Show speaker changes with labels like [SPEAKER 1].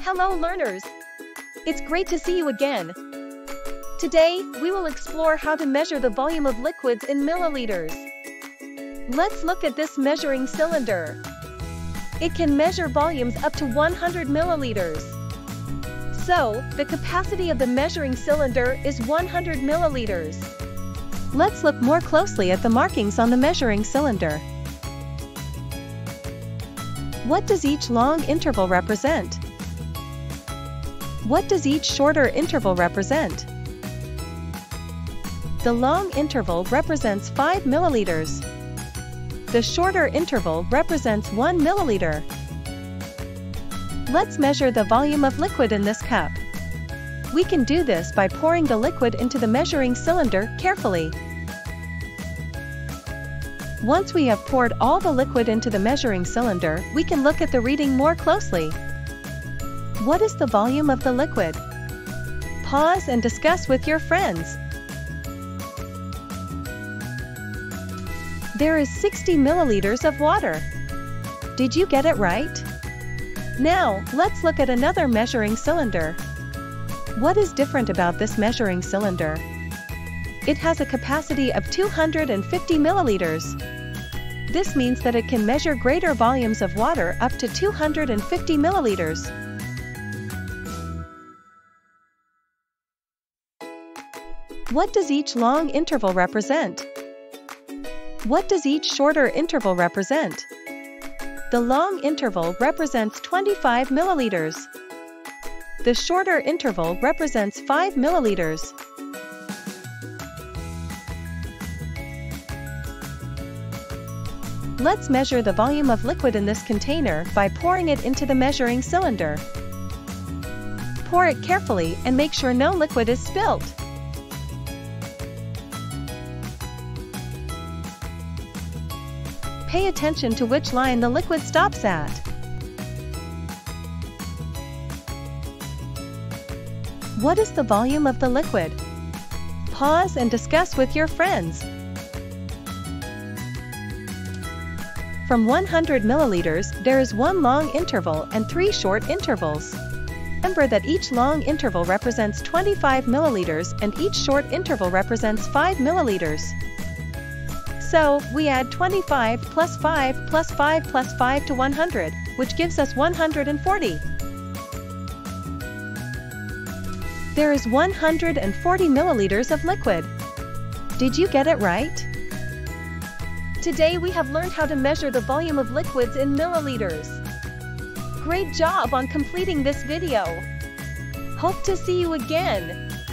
[SPEAKER 1] Hello learners! It's great to see you again. Today, we will explore how to measure the volume of liquids in milliliters. Let's look at this measuring cylinder. It can measure volumes up to 100 milliliters. So, the capacity of the measuring cylinder is 100 milliliters. Let's look more closely at the markings on the measuring cylinder. What does each long interval represent? What does each shorter interval represent? The long interval represents 5 milliliters. The shorter interval represents 1 milliliter. Let's measure the volume of liquid in this cup. We can do this by pouring the liquid into the measuring cylinder carefully. Once we have poured all the liquid into the measuring cylinder, we can look at the reading more closely. What is the volume of the liquid? Pause and discuss with your friends. There is 60 milliliters of water. Did you get it right? Now, let's look at another measuring cylinder. What is different about this measuring cylinder? It has a capacity of 250 milliliters. This means that it can measure greater volumes of water up to 250 milliliters. What does each long interval represent? What does each shorter interval represent? The long interval represents 25 milliliters. The shorter interval represents 5 milliliters. Let's measure the volume of liquid in this container by pouring it into the measuring cylinder. Pour it carefully and make sure no liquid is spilt. Pay attention to which line the liquid stops at. What is the volume of the liquid? Pause and discuss with your friends. From 100 milliliters, there is one long interval and 3 short intervals. Remember that each long interval represents 25 milliliters and each short interval represents 5 milliliters. So, we add 25 plus 5 plus 5 plus 5 to 100, which gives us 140. There is 140 milliliters of liquid. Did you get it right? Today we have learned how to measure the volume of liquids in milliliters. Great job on completing this video. Hope to see you again.